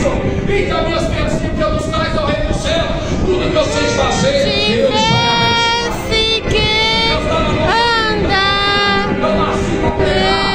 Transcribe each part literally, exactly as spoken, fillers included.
comigo. Encaminhe as minhas dívvidas dos cais ao reino do céu. Tudo que eu sei fazer, Deus vai abençoar. Deus está na nossa vida. Eu nasci na terra.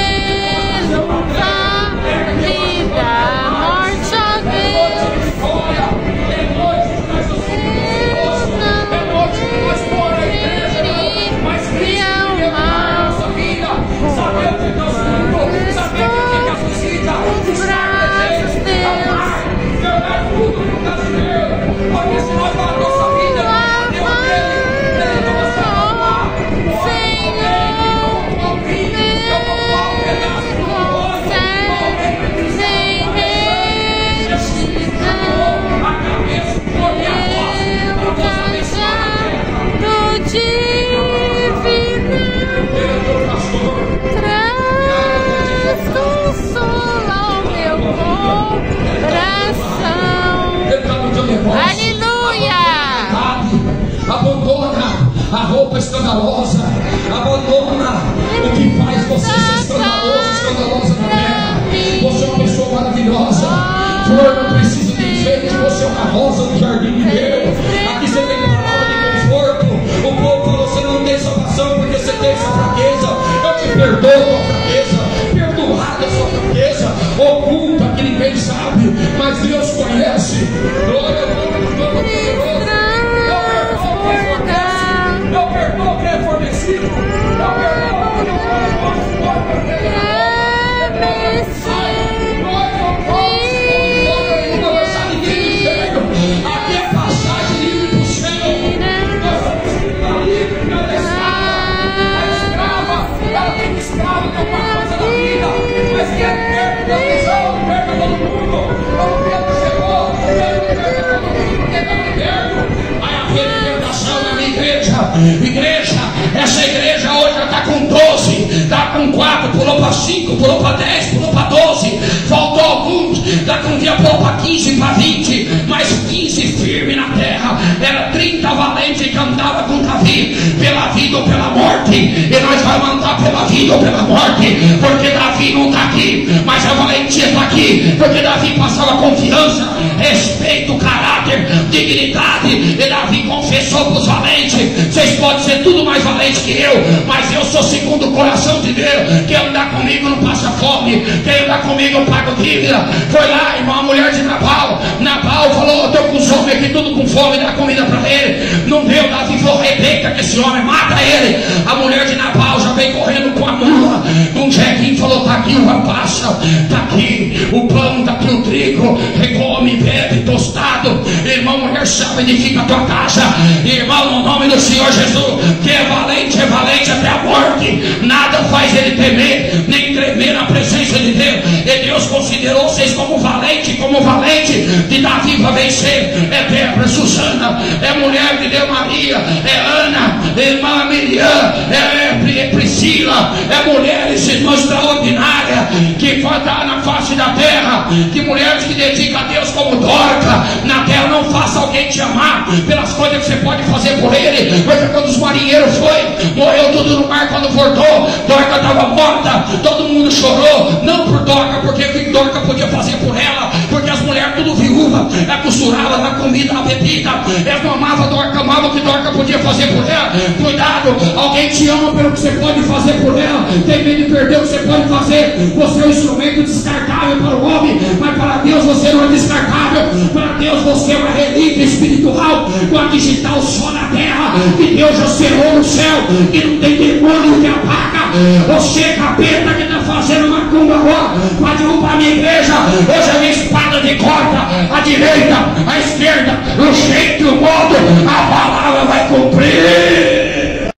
A roupa escandalosa, abandona o que faz você ser escandaloso, escandalosa na terra. Você é uma pessoa maravilhosa. Flor, não preciso dizer que você é uma rosa do jardim de Deus. Aqui você tem palavra de conforto. O povo falou: você não tem salvação porque você tem essa fraqueza. Eu te perdoo a sua fraqueza, perdoada a sua fraqueza, oculta que ninguém sabe, mas Deus conhece. Glória a Deus, glória a Deus. Eu perdoo quem é fornecido. Eu perdoo quem é fornecido. Aqui é passagem livre para o céu. Nós somos livres, ela é escrava. A escrava, ela tem que escrava ter uma coisa na vida. Mas quem é perto da prisão, perto todo mundo. Quando Pedro chegou, Pedro perto todo mundo, porque estava liberto. Vai haver libertação na minha igreja. Igreja, essa igreja hoje já está com doze, está com quatro, pulou para cinco, pulou para dez, pulou para doze, faltou alguns, daqui um dia pulou para quinze, para vinte, mais quinze firme na terra. Era trinta valentes que andavam com Davi, pela vida ou pela morte, e nós vamos andar pela vida ou pela morte, porque Davi não está aqui, mas a valentia está aqui, porque Davi passava confiança, respeito, caráter, dignidade, e Davi confessou para os valentes: vocês podem ser tudo mais valente que eu, mas eu sou segundo o coração de Deus. Quem andar comigo não passa fome, quem andar comigo eu pago dívida. Foi lá, irmão, a mulher de Nabal. Nabal falou: eu estou com os homens aqui tudo com fome, dá comida para ele. Não deu, Davi falou: Rebeca, que esse homem mata ele. A mulher de Nabal já veio correndo com a mula, um jeguinho, falou: tá aqui uva passa, tá aqui o pão, tá aqui o trigo, recome, bebe, tostado. Irmão, mulher sabe, edifica a tua casa. Irmão, no nome do Senhor Jesus, que é valente, é valente até a morte. Nada faz ele temer, nem tremer na presença de Deus. E Deus considerou vocês como valente, como valente de Davi para vencer. É Débora, é Susana, é mulher de Deus, Maria, é Ana, é irmã Miriam, é, é Priscila, é mulheres, irmãs extraordinárias que vai dar na face da terra. Que mulheres que dedicam a Deus como Dorca. Na terra não faça alguém te amar pelas coisas que você pode fazer por ele, porque quando os marinheiros foi, morreu tudo no mar. Quando voltou, Dorca estava morta, todo mundo chorou, não por Dorca, porque o que Dorca podia fazer por ela, porque as mulheres tudo viúva, ela costurava na comida, na bebida, elas não amavam Dorca, amavam o que Dorca podia fazer por ela. Cuidado, alguém te ama pelo que você pode fazer por ela, tem medo de perder o que você pode fazer. Você é um instrumento descartável para o homem, mas para Deus você não é descartável. Para Deus você é uma relíquia espiritual, uma digital só na terra, que Deus já selou no céu, que não tem demônio que apaga. Você, capeta, que está fazendo macumba agora para derrubar a minha igreja, hoje a minha espada de corda, a direita, a esquerda, o jeito, o modo, a